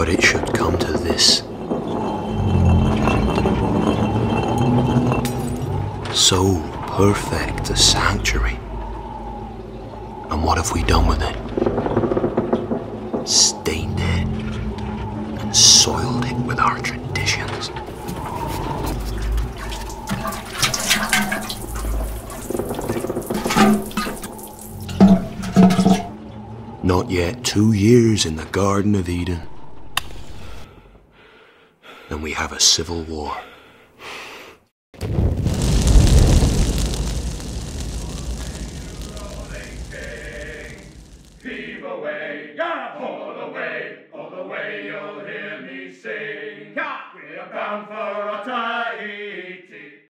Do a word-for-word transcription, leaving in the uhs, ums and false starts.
But it should come to this. So perfect a sanctuary. And what have we done with it? Stained it and soiled it with our traditions. Not yet two years in the Garden of Eden, and we have a civil war.